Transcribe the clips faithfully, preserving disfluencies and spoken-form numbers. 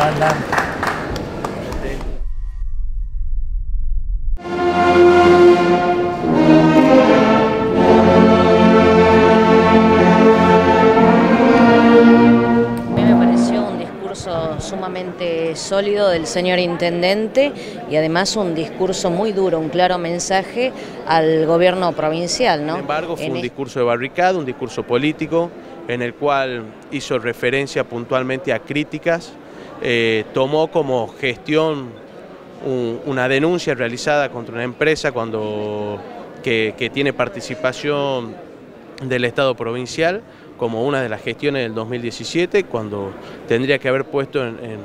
comandante. Sumamente sólido del señor intendente y además un discurso muy duro, un claro mensaje al gobierno provincial, ¿no? Sin embargo, fue en un es... discurso de barricada, un discurso político en el cual hizo referencia puntualmente a críticas, eh, tomó como gestión un, una denuncia realizada contra una empresa cuando, que, que tiene participación del Estado provincial, como una de las gestiones del dos mil diecisiete, cuando tendría que haber puesto en, en,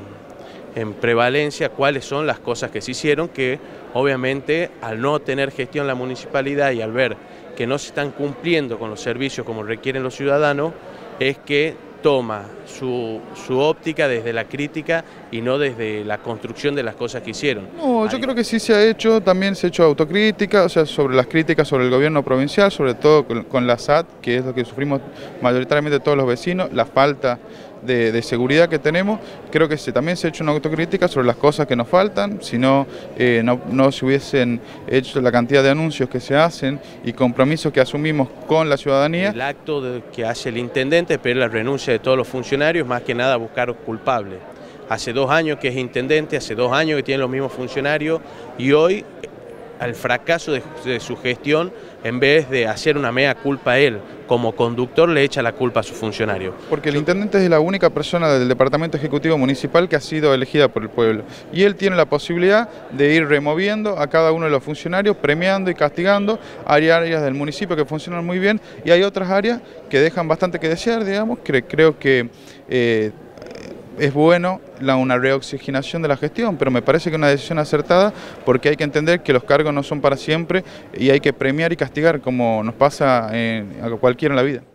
en prevalencia cuáles son las cosas que se hicieron, que obviamente al no tener gestión la municipalidad y al ver que no se están cumpliendo con los servicios como requieren los ciudadanos, es que toma su, su óptica desde la crítica y no desde la construcción de las cosas que hicieron. No, yo Ahí. creo que sí se ha hecho, también se ha hecho autocrítica, o sea, sobre las críticas sobre el gobierno provincial, sobre todo con, con la S A T, que es lo que sufrimos mayoritariamente todos los vecinos, la falta de, de seguridad que tenemos. Creo que se, también se ha hecho una autocrítica sobre las cosas que nos faltan, si no, eh, no, no se hubiesen hecho la cantidad de anuncios que se hacen y compromisos que asumimos con la ciudadanía. El acto de, que hace el intendente es pedir la renuncia de todos los funcionarios, más que nada buscar culpables. Hace dos años que es intendente, hace dos años que tiene los mismos funcionarios y hoy al fracaso de, de su gestión, en vez de hacer una mea culpa a él, como conductor le echa la culpa a su funcionario. Porque el intendente es la única persona del Departamento Ejecutivo Municipal que ha sido elegida por el pueblo y él tiene la posibilidad de ir removiendo a cada uno de los funcionarios, premiando y castigando. Hay áreas del municipio que funcionan muy bien y hay otras áreas que dejan bastante que desear, digamos. Creo que eh, es bueno la, una reoxigenación de la gestión, pero me parece que es una decisión acertada porque hay que entender que los cargos no son para siempre y hay que premiar y castigar como nos pasa en, a cualquiera en la vida.